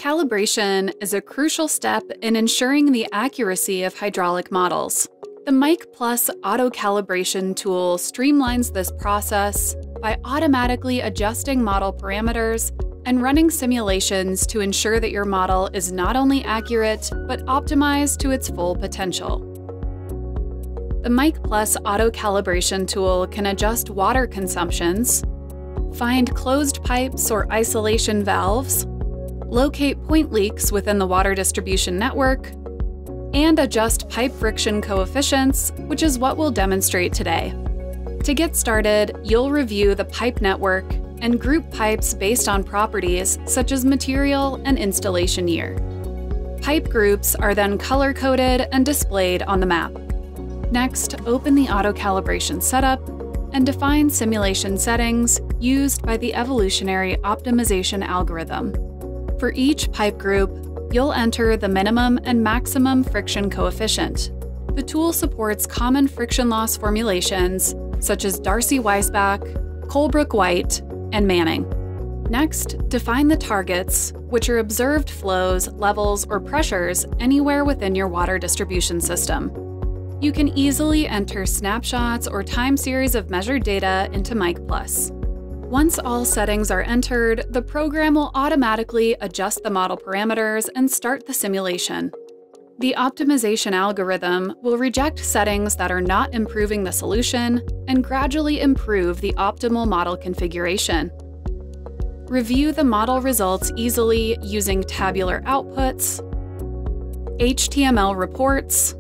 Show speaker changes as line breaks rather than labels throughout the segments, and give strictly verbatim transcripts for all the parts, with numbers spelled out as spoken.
Calibration is a crucial step in ensuring the accuracy of hydraulic models. The MIKE Autocalibration tool streamlines this process by automatically adjusting model parameters and running simulations to ensure that your model is not only accurate, but optimized to its full potential. The MIKE Autocalibration tool can adjust water consumptions, find closed pipes or isolation valves, locate point leaks within the water distribution network, and adjust pipe friction coefficients, which is what we'll demonstrate today. To get started, you'll review the pipe network and group pipes based on properties such as material and installation year. Pipe groups are then color-coded and displayed on the map. Next, open the auto calibration setup and define simulation settings used by the evolutionary optimization algorithm. For each pipe group, you'll enter the minimum and maximum friction coefficient. The tool supports common friction loss formulations such as Darcy-Weisbach, Colebrook-White, and Manning. Next, define the targets, which are observed flows, levels, or pressures anywhere within your water distribution system. You can easily enter snapshots or time series of measured data into MIKE. Once all settings are entered, the program will automatically adjust the model parameters and start the simulation. The optimization algorithm will reject settings that are not improving the solution and gradually improve the optimal model configuration. Review the model results easily using tabular outputs, H T M L reports,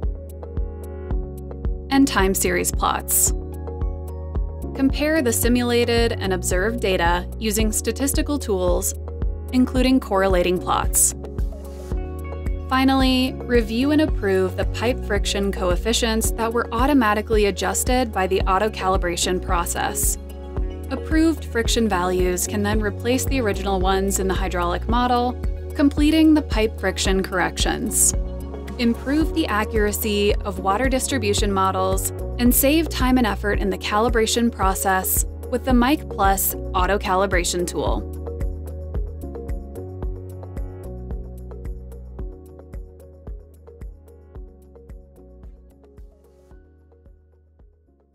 and time series plots. Compare the simulated and observed data using statistical tools, including correlating plots. Finally, review and approve the pipe friction coefficients that were automatically adjusted by the auto-calibration process. Approved friction values can then replace the original ones in the hydraulic model, completing the pipe friction corrections. Improve the accuracy of water distribution models, and save time and effort in the calibration process with the MIKE Auto Calibration tool.